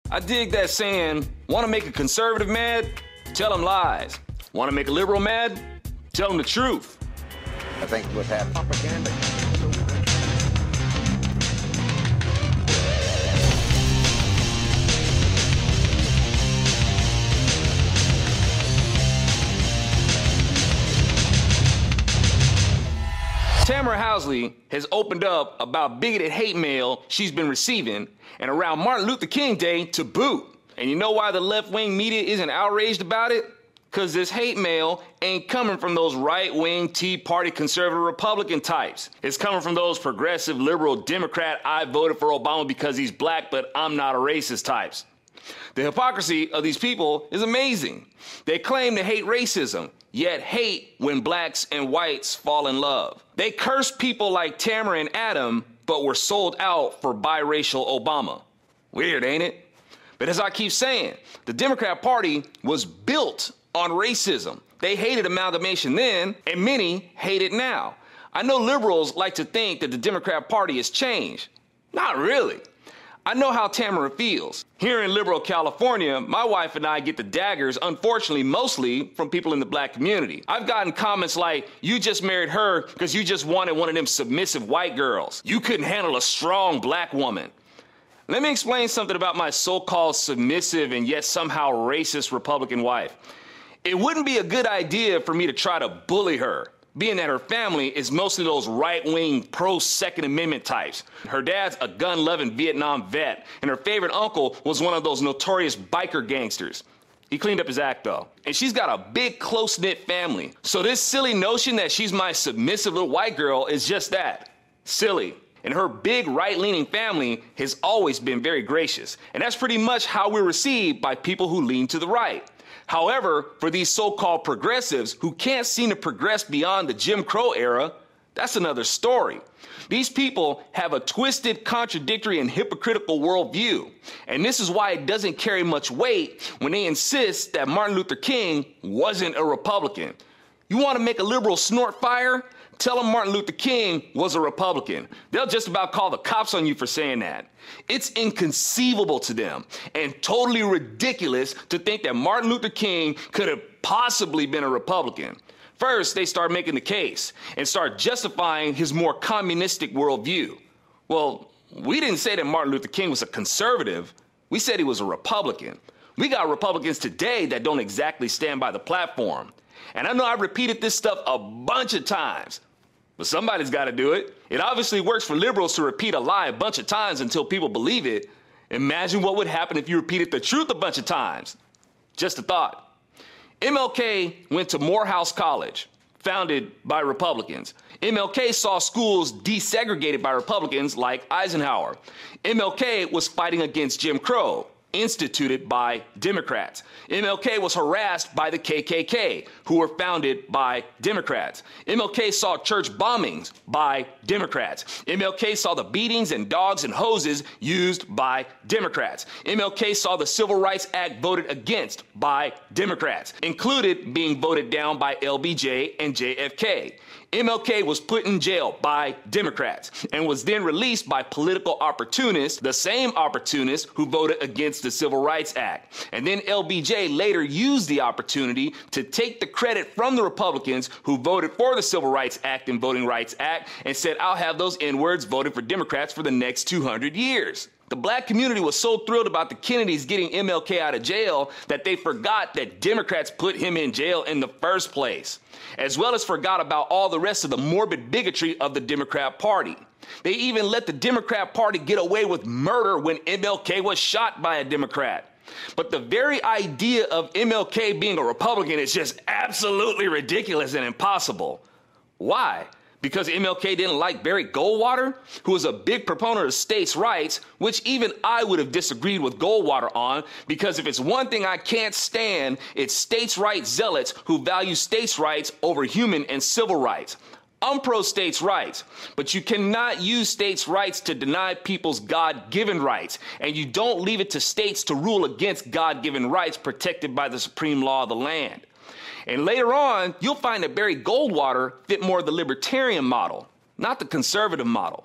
I dig that saying, want to make a conservative mad? Tell them lies. Want to make a liberal mad? Tell them the truth. I think what's happening. Propaganda. Tamara Housley has opened up about bigoted hate mail she's been receiving, and around Martin Luther King Day to boot. And you know why the left-wing media isn't outraged about it? Because this hate mail ain't coming from those right-wing Tea Party conservative Republican types. It's coming from those progressive liberal Democrat, I voted for Obama because he's black, but I'm not a racist types. The hypocrisy of these people is amazing. They claim to hate racism, yet hate when blacks and whites fall in love. They curse people like Tamara and Adam, but were sold out for biracial Obama. Weird, ain't it? But as I keep saying, the Democrat Party was built on racism. They hated amalgamation then, and many hate it now. I know liberals like to think that the Democrat Party has changed. Not really. I know how Tamara feels. Here in liberal California, my wife and I get the daggers, unfortunately, mostly from people in the black community. I've gotten comments like, you just married her because you just wanted one of them submissive white girls. You couldn't handle a strong black woman. Let me explain something about my so-called submissive and yet somehow racist Republican wife. It wouldn't be a good idea for me to try to bully her, being that her family is mostly those right-wing pro-Second Amendment types. Her dad's a gun-loving Vietnam vet, and her favorite uncle was one of those notorious biker gangsters. He cleaned up his act, though. And she's got a big, close-knit family. So this silly notion that she's my submissive little white girl is just that, silly. And her big right-leaning family has always been very gracious. And that's pretty much how we're received by people who lean to the right. However, for these so-called progressives who can't seem to progress beyond the Jim Crow era, that's another story. These people have a twisted, contradictory, and hypocritical worldview. And this is why it doesn't carry much weight when they insist that Martin Luther King wasn't a Republican. You want to make a liberal snort fire? Tell them Martin Luther King was a Republican. They'll just about call the cops on you for saying that. It's inconceivable to them and totally ridiculous to think that Martin Luther King could have possibly been a Republican. First, they start making the case and start justifying his more communistic worldview. Well, we didn't say that Martin Luther King was a conservative. We said he was a Republican. We got Republicans today that don't exactly stand by the platform. And I know I've repeated this stuff a bunch of times, but somebody's got to do it. It obviously works for liberals to repeat a lie a bunch of times until people believe it. Imagine what would happen if you repeated the truth a bunch of times. Just a thought. MLK went to Morehouse College, founded by Republicans. MLK saw schools desegregated by Republicans like Eisenhower. MLK was fighting against Jim Crow, instituted by Democrats. MLK was harassed by the KKK, who were founded by Democrats. MLK saw church bombings by Democrats. MLK saw the beatings and dogs and hoses used by Democrats. MLK saw the Civil Rights Act voted against by Democrats, included being voted down by LBJ and JFK. MLK was put in jail by Democrats and was then released by political opportunists, the same opportunists who voted against the Civil Rights Act. And then LBJ later used the opportunity to take the credit from the Republicans who voted for the Civil Rights Act and Voting Rights Act and said, I'll have those N-words voted for Democrats for the next 200 years. The black community was so thrilled about the Kennedys getting MLK out of jail that they forgot that Democrats put him in jail in the first place, as well as forgot about all the rest of the morbid bigotry of the Democrat Party. They even let the Democrat Party get away with murder when MLK was shot by a Democrat. But the very idea of MLK being a Republican is just absolutely ridiculous and impossible. Why? Because MLK didn't like Barry Goldwater, who was a big proponent of states' rights, which even I would have disagreed with Goldwater on, because if it's one thing I can't stand, it's states' rights zealots who value states' rights over human and civil rights. I'm pro-states' rights, but you cannot use states' rights to deny people's God-given rights, and you don't leave it to states to rule against God-given rights protected by the supreme law of the land. And later on, you'll find that Barry Goldwater fit more the libertarian model, not the conservative model.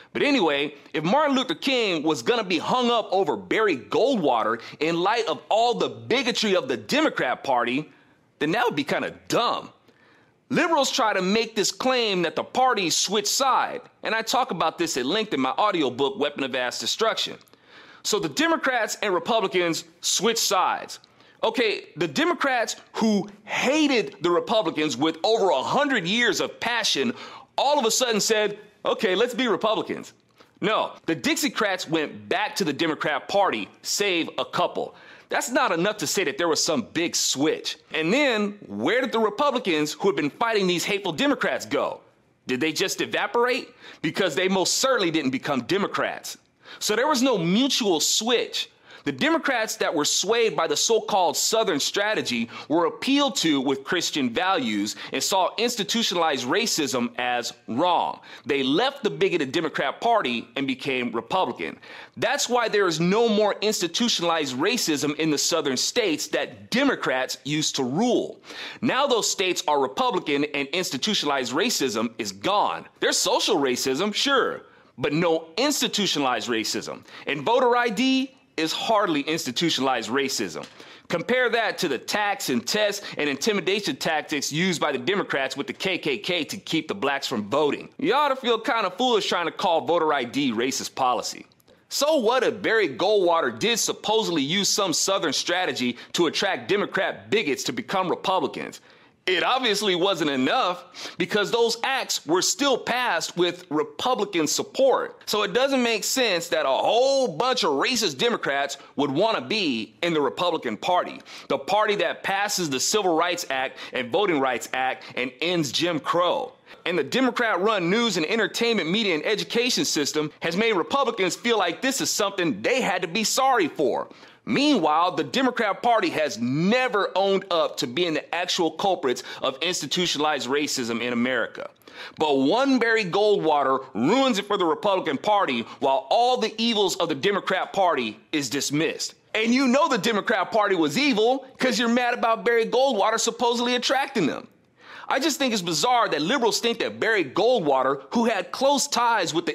But anyway, if Martin Luther King was going to be hung up over Barry Goldwater in light of all the bigotry of the Democrat Party, then that would be kind of dumb. Liberals try to make this claim that the parties switch side, and I talk about this at length in my audiobook, Weapon of Mass Destruction. So the Democrats and Republicans switch sides. Okay, the Democrats who hated the Republicans with over 100 years of passion all of a sudden said, okay, let's be Republicans. No, the Dixiecrats went back to the Democrat Party, save a couple. That's not enough to say that there was some big switch. And then, where did the Republicans who had been fighting these hateful Democrats go? Did they just evaporate? Because they most certainly didn't become Democrats. So there was no mutual switch. The Democrats that were swayed by the so-called Southern strategy were appealed to with Christian values and saw institutionalized racism as wrong. They left the bigoted Democrat Party and became Republican. That's why there is no more institutionalized racism in the Southern states that Democrats used to rule. Now those states are Republican and institutionalized racism is gone. There's social racism, sure, but no institutionalized racism. And voter ID is hardly institutionalized racism. Compare that to the tax and test and intimidation tactics used by the Democrats with the KKK to keep the blacks from voting. You ought to feel kind of foolish trying to call voter ID racist policy. So what if Barry Goldwater did supposedly use some Southern strategy to attract Democrat bigots to become Republicans? It obviously wasn't enough because those acts were still passed with Republican support. So it doesn't make sense that a whole bunch of racist Democrats would want to be in the Republican Party, the party that passes the Civil Rights Act and Voting Rights Act and ends Jim Crow. And the Democrat-run news and entertainment media and education system has made Republicans feel like this is something they had to be sorry for. Meanwhile, the Democrat Party has never owned up to being the actual culprits of institutionalized racism in America. But one Barry Goldwater ruins it for the Republican Party while all the evils of the Democrat Party is dismissed. And you know the Democrat Party was evil because you're mad about Barry Goldwater supposedly attracting them. I just think it's bizarre that liberals think that Barry Goldwater, who had close ties with the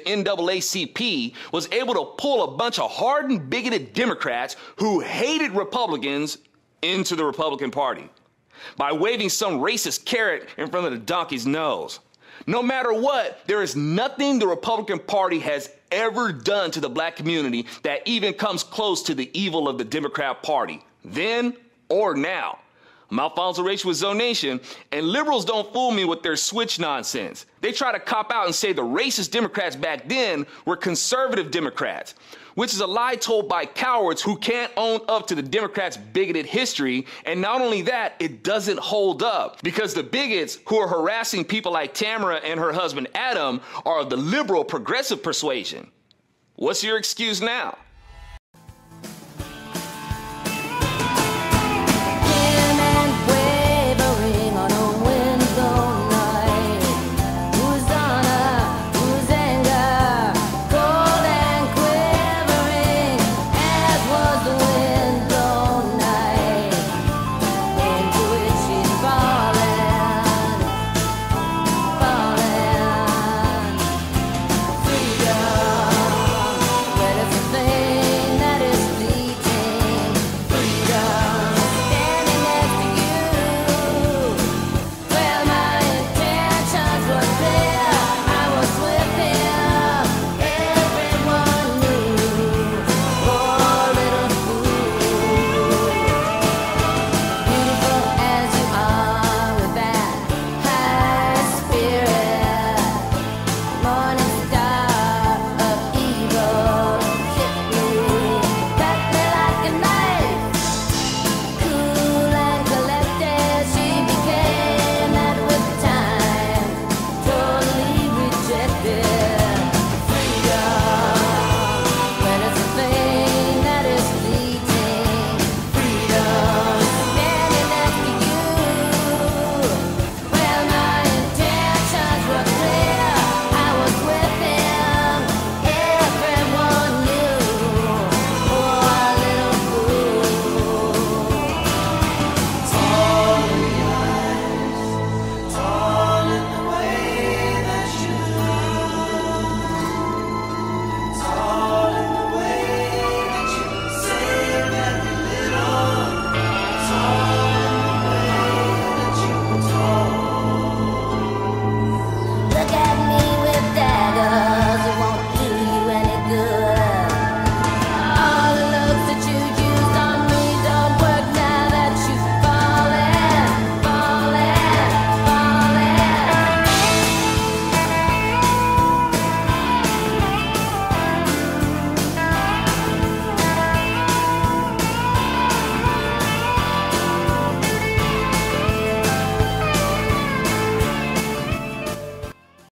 NAACP, was able to pull a bunch of hardened, bigoted Democrats who hated Republicans into the Republican Party by waving some racist carrot in front of the donkey's nose. No matter what, there is nothing the Republican Party has ever done to the black community that even comes close to the evil of the Democrat Party, then or now. I'm Alfonso Reyes with Zonation, and liberals don't fool me with their switch nonsense. They try to cop out and say the racist Democrats back then were conservative Democrats, which is a lie told by cowards who can't own up to the Democrats' bigoted history. And not only that, it doesn't hold up because the bigots who are harassing people like Tamara and her husband Adam are of the liberal progressive persuasion. What's your excuse now?